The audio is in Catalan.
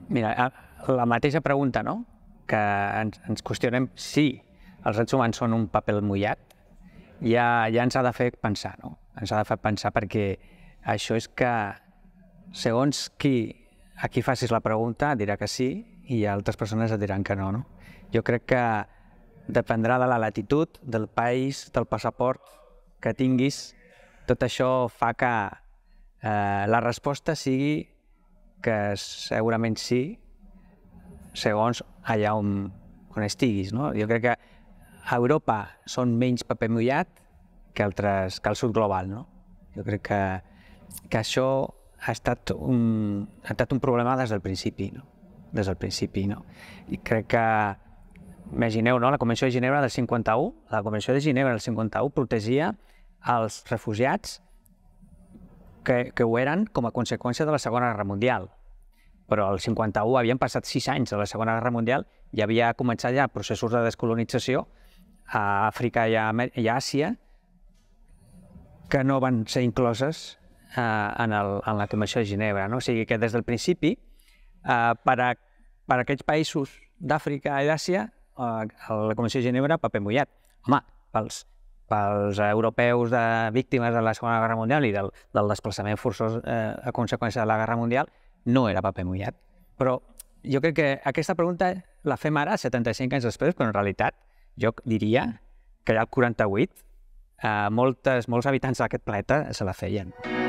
Mira, la mateixa pregunta, no? Que ens qüestionem si els drets humans són un paper mullat, ja ens ha de fer pensar, no? Ens ha de fer pensar perquè això és que segons a qui facis la pregunta dirà que sí i altres persones et diran que no, no? Jo crec que dependrà de la latitud, del país, del passaport que tinguis. Tot això fa que la resposta sigui que segurament sí, segons allà on estiguis, no? Jo crec que a Europa són menys paper mullat que el sud global, no? Jo crec que això ha estat un problema des del principi, no? Des del principi, no? I crec que, imagineu, no? La Convenció de Ginebra del 51, la Convenció de Ginebra del 51 protegia els refugiats que ho eren com a conseqüència de la Segona Guerra Mundial. Però al 51 havien passat 6 anys de la Segona Guerra Mundial i havia començat ja processos de descolonització a Àfrica i a Àsia que no van ser incloses en la Convenció de Ginebra, no? O sigui que des del principi, per a aquests països d'Àfrica i d'Àsia, la Convenció de Ginebra, paper mullat. Home, pels europeus víctimes de la Segona Guerra Mundial i del desplaçament forçós a conseqüència de la Guerra Mundial, no era paper mullat. Però jo crec que aquesta pregunta la fem ara, 75 anys després, però en realitat jo diria que ja al 48 molts habitants d'aquest planeta se la feien.